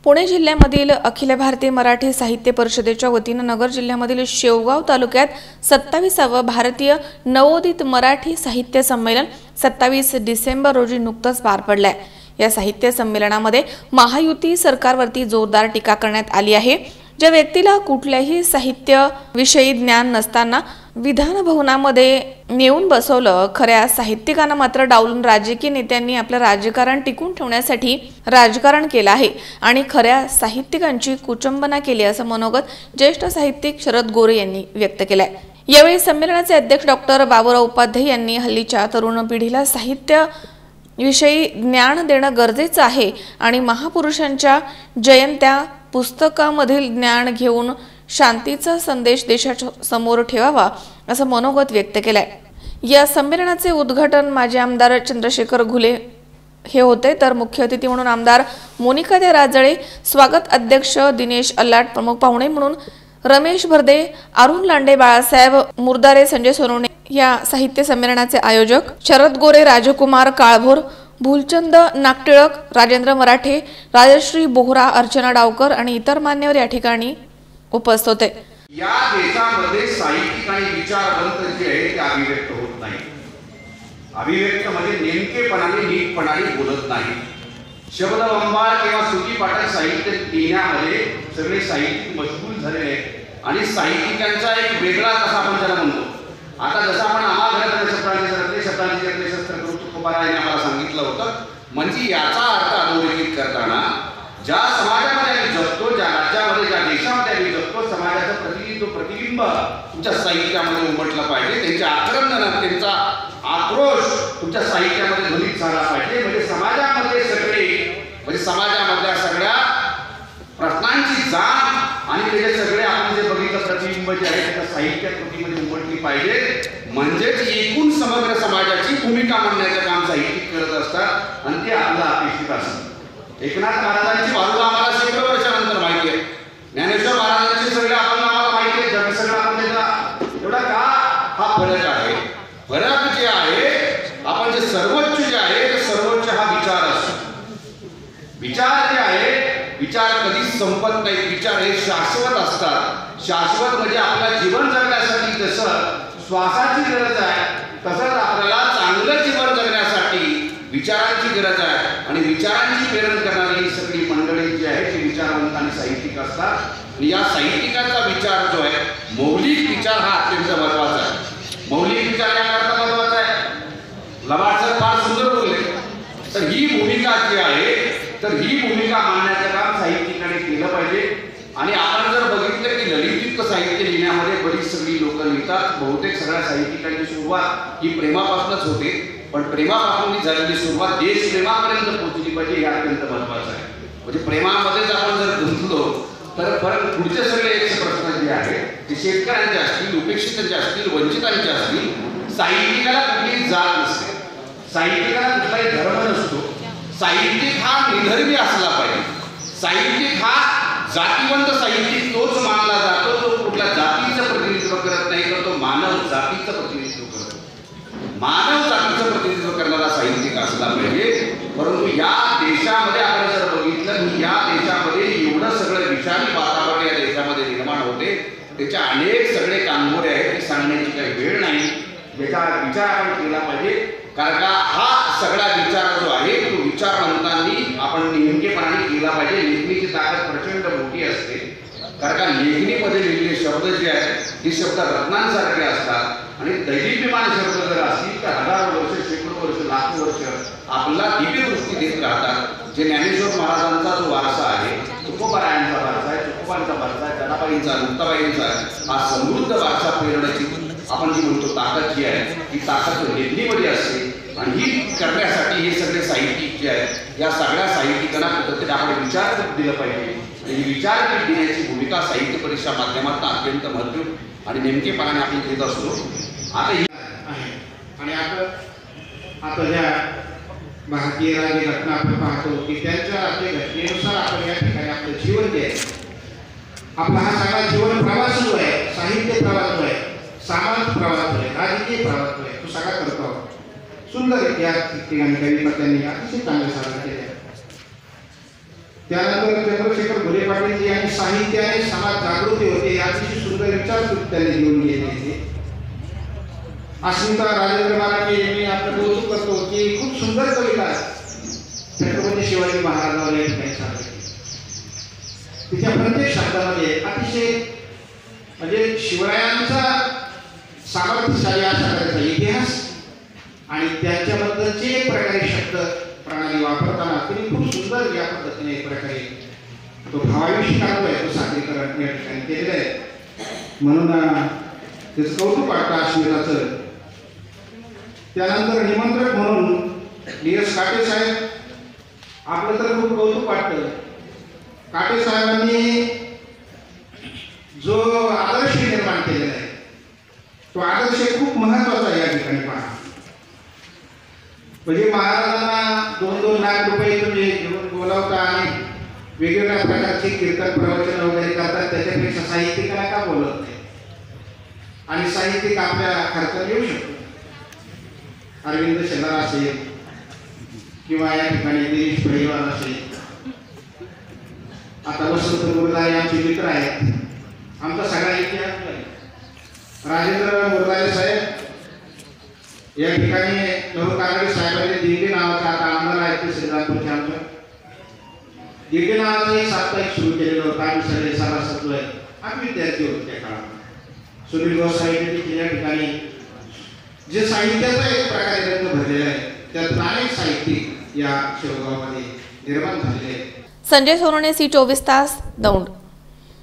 पुणे जिल्ह्यामधील अखिल भारतीय मराठी साहित्य परिषदेच्या वतीने नगर जिल्ह्यामधील शेवगाव तालुक्यात 27वे भारतीय नवोदित मराठी साहित्य संमेलन 27 डिसेंबर रोजी नुकतंच पार पडले। या साहित्य संमेलनामध्ये महायुती सरकारवरती जोरदार टीका करण्यात आली आहे। ज्या व्यक्तीला कुठल्याही साहित्य विषयी ज्ञान नसताना विधान भवनामध्ये नेऊन बसवलं, खऱ्या साहित्यिकांना मात्र डावलून राजकीय नेत्यांनी आपलं राजकारण टिकून ठेवण्यासाठी राजकारण केलं आहे आणि खऱ्या साहित्यिकांची कुचंबना केली असं मनोगत ज्येष्ठ साहित्यिक शरद गोरे यांनी व्यक्त केलंय। यावेळी संमेलनाचे अध्यक्ष डॉक्टर बाबूराव उपाध्याय यांनी हल्लीच्या तरुण पिढीला साहित्य विषयी ज्ञान देणं गरजेचं आहे आणि महापुरुषांच्या जयंत्या पुस्तकामधील ज्ञान घेऊन शांतीचा संदेश देशाच्या समोर ठेवावा असं मनोगत व्यक्त केलंय। या संमेलनाचे उद्घाटन माजी आमदार चंद्रशेखर घुले हे होते, तर मुख्य अतिथी म्हणून आमदार मोनिका राजळे, स्वागत अध्यक्ष दिनेश अल्लाट, प्रमुख पाहुणे म्हणून रमेश भरदे, अरुण लांडे, बाळासाहेब मुर्दारे, संजय सोनवणे। या साहित्य संमेलनाचे आयोजक शरद गोरे, राजकुमार काळभोर, भूलचंद नागटिळक, राजेंद्र मराठे, राजश्री बोहरा, अर्चना डावकर आणि इतर मान्यवर या ठिकाणी उपस्थित होते। या देशामध्ये साहित्यिक आणि विचारवंत जे आहेत ते अभिव्यक्त होत नाही। अभिव्यक्त म्हणजे नेमकेपणाने नीटपणाने बोलत नाही। शब्दबंबाळ किंवा सुटी पाठक साहित्य लिहिण्यामध्ये सगळे साहित्यिक मशगूल झालेले आहेत आणि साहित्यिकांचा एक वेगळा कसा आपण त्याला म्हणतो। आता जसं आपण आम्हाला शब्दांचे शस्त्र करू तुकोबाराने आम्हाला सांगितलं होतं, म्हणजे याचा अर्थ अधोरेखित करताना ज्या समाजामध्ये आम्ही जगतो, ज्या राज्यामध्ये, ज्या देशामध्ये आम्ही जगतो, समाजाचं प्रतिबिंब तुमच्या साहित्यामध्ये उमटलं पाहिजे, त्यांचे आक्रंदन, त्यांचा आक्रोश तुमच्या साहित्यामध्ये ध्वनित झाला पाहिजे। म्हणजे समाजामध्ये सगळे, म्हणजे समाजामधल्या सगळ्या प्रश्नांची जाण आणि त्याचे सगळे आपण जे बघितलं प्रतिबिंब जे आहे त्या साहित्य कृतीमध्ये उमटली पाहिजे। म्हणजेच एकूण समग्र समाजाची भूमिका मांडण्याचं काम साहित्यिक करत असतात आणि ते आपलं अपेक्षित असतं। एकनाथ महाराजांची बाजूला आम्हाला शेकडो वर्षानंतर माहिती आहे, ज्ञानेश्वर महाराजांची सगळं आम्हाला माहिती आहे, जग सगळं आपण त्याचा एवढा का हा फरक आहे। फरक जे आहे, आपण जे सर्वोच्च जे आहे ते सर्वोच्च हा विचार असतो। विचार जे आहे, विचार कधीच संपत नाही, विचार हे शाश्वत असतात। शाश्वत म्हणजे आपल्या जीवन जगण्यासाठी जसं श्वासाची गरज आहे तसंच आपल्याला चांगलं जीवन जगण्यासाठी विचारांची गरज आहे आणि विचारांची प्रेरण करणारी सगळी मंडळी जी आहे ती विचारवंत आणि साहित्यिक असतात। आणि या साहित्यिकांचा विचार जो आहे, मौलिक विचार हा अत्यंत महत्वाचा आहे। मौलिक विचार याकरता महत्वाचा आहे। लबाड सर फार सुंदर बोलले, तर ही भूमिका जी आहे, तर ही भूमिका मांडण्याचं काम साहित्यिकाने केलं पाहिजे। आणि आपण जर बघितलं की ललितयुक्त साहित्य लिहिण्यामध्ये बरीच सगळी लोक लिहितात, बहुतेक सगळ्या साहित्यिकांची सुरुवात ही प्रेमापासूनच होते, पण प्रेमापासून झालेली सुरुवात देशप्रेमापर्यंत पोहोचली पाहिजे, हे अत्यंत महत्वाचं आहे। म्हणजे प्रेमामध्येच आपण जर गुंतलो तर परत पुढचे सगळे प्रश्न जे आहेत ते शेतकऱ्यांचे असतील, उपेक्षितांचे असतील, वंचितांचे असतील। साहित्यिकाला कुठलीही जात नसते, साहित्यिकाला कुठलाही धर्म नसतो। साहित्यिक हा निधर्मी असला पाहिजे। साहित्यिक हा जातीवंत साहित्यिक तोच मानला जातो जो कुठल्या जातीचं प्रतिनिधित्व करत नाही, तर तो मानव जातीचं प्रतिनिधित्व करतो। मानव जातीचं प्रतिनिधित्व करणारा साहित्यिक असला पाहिजे। परंतु या देशामध्ये आपण जर बघितलं की या देशामध्ये एवढं सगळं विषारी वातावरण या देशामध्ये निर्माण होते, त्याच्या अनेक सगळे कांगोरे आहेत, ते सांगण्याची काही वेळ नाही। याचा विचार आपण केला पाहिजे, कारण का हा सगळा विचार जो आहे तो विचारवंतांनी आपण नेमकेपणाने केला पाहिजे। लेखणीची ताकद प्रचंड मोठी असते, कारण का लेखणीमध्ये लिहिलेले शब्द जे आहेत ते शब्द रत्नांसारखे असतात आणि दैदिप्यमान शब्द जर असतील तर हजारो वर्ष, शेकडो वर्ष, लाखो वर्ष आपला दिव्य दृष्टी देत राहतात। जे ज्ञानेश्वर महाराजांचा जो वारसा आहे, तुकोबारायांचा वारसा आहे, तुकोबांचा वारसा आहे, जनाबाईंचा, मुक्ताबाईंचा हा समृद्ध वारसा पेरण्याची आपण जी म्हणतो ताकद जी आहे, ही ताकद लेखणीमध्ये असते। आणि ही करण्यासाठी हे सगळे साहित्यिक जे आहेत, या सगळ्या साहित्यिकांना कुठेतरी आपण विचारपीठ दिलं पाहिजे। आणि विचारपीठ देण्याची भूमिका साहित्य परिषदेच्या माध्यमातून अत्यंत महत्त्व आणि नेमकेपणाने आपण घेत असतो। आता आणि आता ज्या भारतीय राज्यघटना आपण पाहतो की त्यांच्या घटनेनुसार आपण या ठिकाणी आपलं जीवन द्यायचं। आपला हा सगळा जीवन प्रवास जो आहे, साहित्य प्रवास जो आहे, सामाजिक प्रवास जो आहे, राजकीय प्रवास जो आहे, तो सगळा करतो आहोत। सुंदर इतिहास ठिकाणी कविपत्यांनी अतिशय चांगले सादर केले। त्यानंतर पाटील यांनी साहित्य आणि समाज जागृती होते अतिशय सुंदर विचार त्यांनी घेऊन गेले होते. अस्मिता राजेंद्र मराठे यांनी आपलं कौतुक करतो की खूप सुंदर कविता छत्रपती शिवाजी महाराजांवर या ठिकाणी सादर केली. तिच्या प्रत्येक शब्दामध्ये अतिशय म्हणजे शिवरायांचा सामर्थ्यशाली अशा प्रकारचा इतिहास आणि त्यांच्याबद्दलचे प्रकारे शब्द प्रणाली वापरताना त्यांनी खूप सुंदर या पद्धतीने एक प्रकारे तो भावाविष्कार आहे तो सादरीकरण या ठिकाणी केलेलं आहे. म्हणून त्याचं कौतुक वाटतं अस्मिताचं. त्यानंतर निमंत्रक म्हणून डी.एस. काटे साहेब आपलं तर खूप कौतुक वाटतं. काटे साहेबांनी जो आदर्श निर्माण केलेला आहे तो आदर्श खूप महत्वाचा आहे या ठिकाणी पहा. म्हणजे महाराजांना 2-2 लाख रुपये तुम्ही घेऊन बोलावता आणि वेगवेगळ्या प्रकारचे कीर्तन प्रवचन वगैरे करतात, त्याच्यापेक्षा साहित्यिकाला का बोलत नाही आणि साहित्यिक आपल्या खर्चाला येऊ शकतो. अरविंद शेलार असेल किंवा या ठिकाणी दिनेश पहिलवान असेल, आता वसंत मुरदारे आमचे मित्र आहेत, आमचा सगळा इतिहास आहे. राजेंद्र मुरदारे साहेब या ठिकाणी नवू कानडे साहेबांनी दिंडी नावाचा आता आमदार आहेत ते श्रीरामपूरचे आमच्या दिंडी नावाचं एक साप्ताहिक सुरू केलेलं होतं. आम्ही सगळे सभासद आम्ही विद्यार्थी होतो त्या काळात. सुनील गोसावी या ठिकाणी जे साहित्याचा एक प्रकारे रंग भरलेला आहे त्यात अनेक साहित्यिक या शेवगावमध्ये निर्माण झालेले आहेत. संजय सोनवणे, सी 24 तास, दौंड.